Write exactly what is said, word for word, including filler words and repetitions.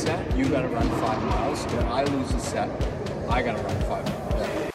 set, you got to run five miles. If I lose a set, I got to run five miles.